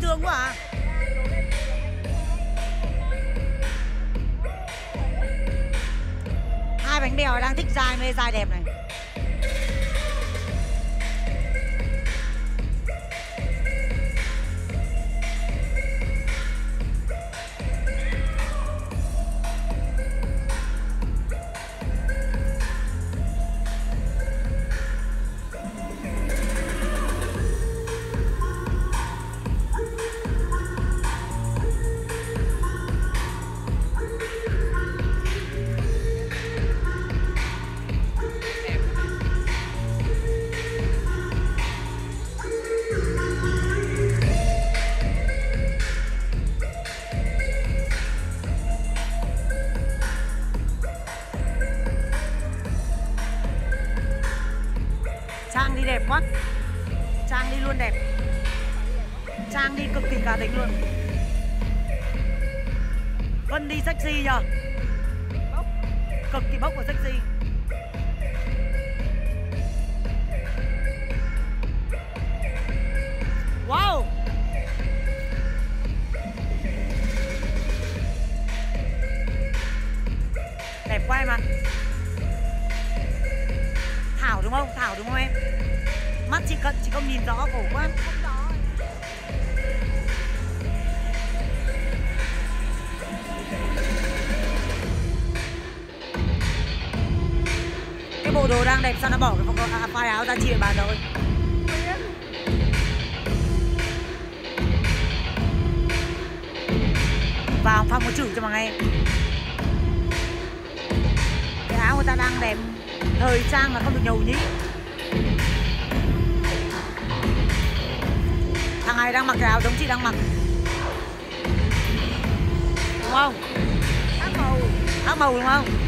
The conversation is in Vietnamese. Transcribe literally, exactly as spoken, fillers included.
sướng quá à. Hai bánh bèo đang thích dai mê dai đẹp này. Trang đi đẹp quá. Trang đi luôn đẹp. Trang đi cực kỳ cá tính luôn. Vân đi sexy nhờ. Cực kỳ bốc và sexy. Wow. Đẹp quá em ạ. Thảo đúng không? Thảo đúng không em? Mắt chị cận, chị không nhìn rõ cổ quá. Cái bộ đồ đang đẹp sao nó bỏ cái phong à, phai áo ra chia bàn rồi. Vào phòng có chửi cho mà nghe. Cái áo người ta đang đẹp. Thời trang là không được nhầu nhĩ. Thằng này đang mặc cái áo giống chị đang mặc. Đúng không? Khác màu. Khác màu đúng không?